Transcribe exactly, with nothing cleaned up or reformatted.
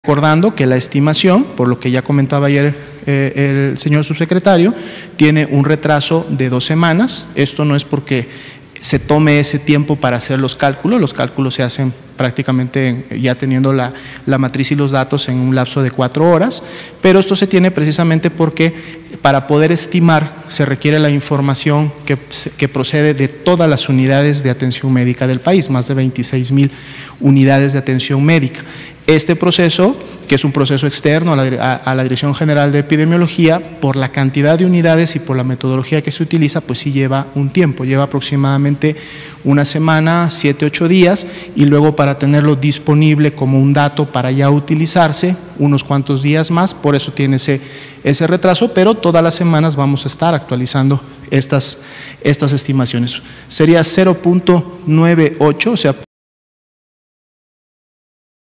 Recordando que la estimación, por lo que ya comentaba ayer eh, el señor subsecretario, tiene un retraso de dos semanas. Esto no es porque se tome ese tiempo para hacer los cálculos, los cálculos se hacen prácticamente ya teniendo la, la matriz y los datos en un lapso de cuatro horas, pero esto se tiene precisamente porque para poder estimar se requiere la información que, que procede de todas las unidades de atención médica del país, más de veintiséis mil unidades de atención médica. Este proceso, que es un proceso externo a la, a, a la Dirección General de Epidemiología, por la cantidad de unidades y por la metodología que se utiliza, pues sí lleva un tiempo, lleva aproximadamente una semana, siete, ocho días, y luego para tenerlo disponible como un dato para ya utilizarse, unos cuantos días más, por eso tiene ese, ese retraso, pero todas las semanas vamos a estar actualizando estas, estas estimaciones. Sería cero punto noventa y ocho, o sea,